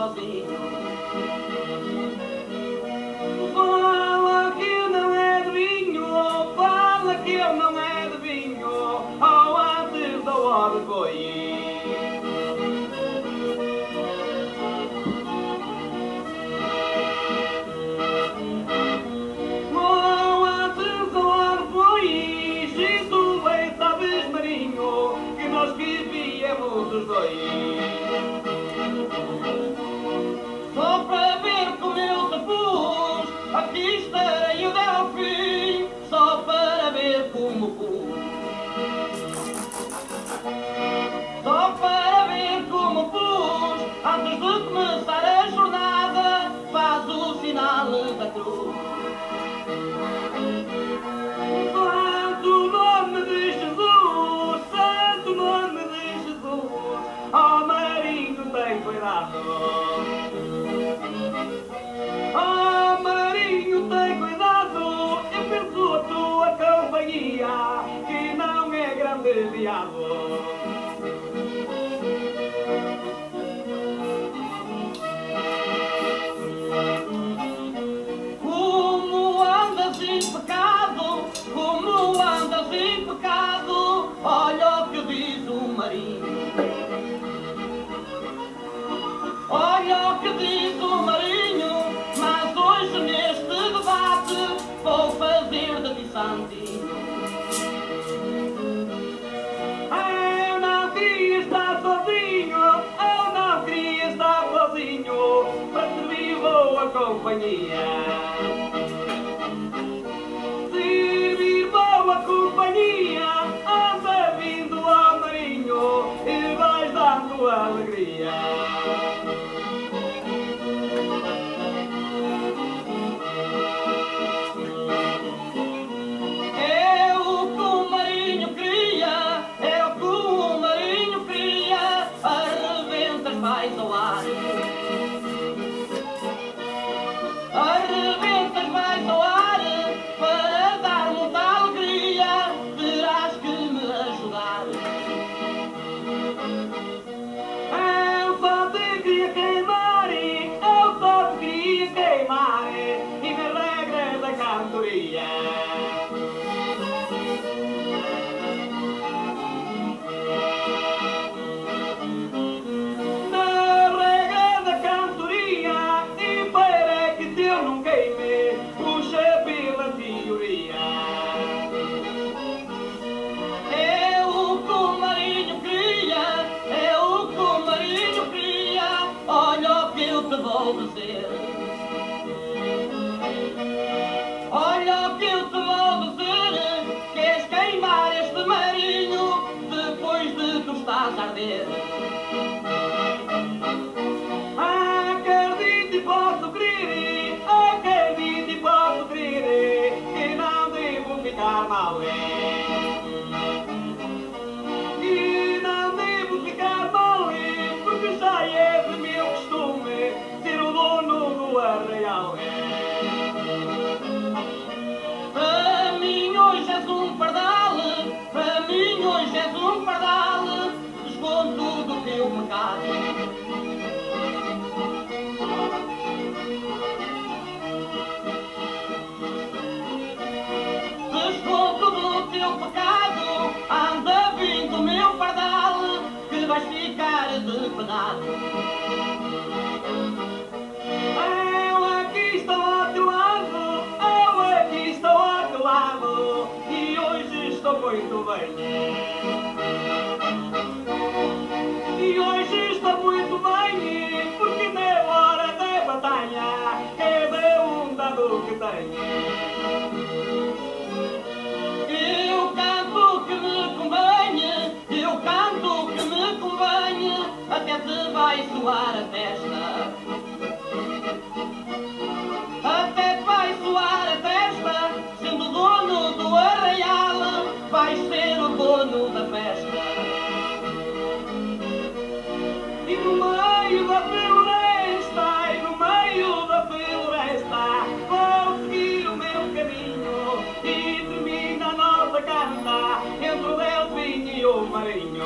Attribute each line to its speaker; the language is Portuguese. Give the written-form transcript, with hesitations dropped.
Speaker 1: sozinho.
Speaker 2: Fala que eu não é de vinho, fala que eu não é de vinho, ou antes da hora foi. Ou antes da hora foi, se tu bem sabes, Marinho, que nós vivíamos os dois. Só para ver como eu te pus, aqui estarei eu ao fim, só para ver como pus. Só para ver como pus, antes de começar a jornada, faz o sinal da cruz. Santo nome de Jesus, santo nome de Jesus, ó Marinho, tem cuidado. Oh, Marinho, tem cuidado, eu penso a tua companhia, que não é grande diabo. Como andas em pecado, como andas em pecado, olha o que diz o Marinho. Olha o que diz o Marinho, mas hoje neste debate vou fazer de ti santinho. Eu não queria estar sozinho, eu não queria estar sozinho, para servir boa companhia. Servir boa companhia, anda vindo ao Marinho e vais dando alegria. Vais ao ar, arrebentas, vais ao ar, para dar muita alegria, terás que me ajudar. Eu só te queria queimar, eu só te queria queimar, e na regra da cantoria. Vou dizer, olha o que eu te vou dizer, queres queimar este marinho depois de tu estás a arder. Acredito e posso crer, acredito e posso crer, que não devo ficar mal. Que não devo ficar mal, porque já é de meu costume ser o dono do arraial. Para mim hoje és um pardal, para mim hoje és um pardal, desconto tudo o teu pecado. Desconto do teu pecado, anda vindo meu pardal, que vais ficar depenado. Eu aqui estou ao teu lado, eu aqui estou ao teu lado, e hoje estou muito bem. E hoje estou muito bem, porque na hora da batalha cada um dá do que tem. Eu canto que me convém, eu canto que me convém, até te vai soar a testa. Até te vai soar a testa, sendo dono do arraial, vais ser o dono da festa. E no meio da floresta, e no meio da floresta, vou seguir o meu caminho, e termina a nossa canta entre o Delfim e o Marinho.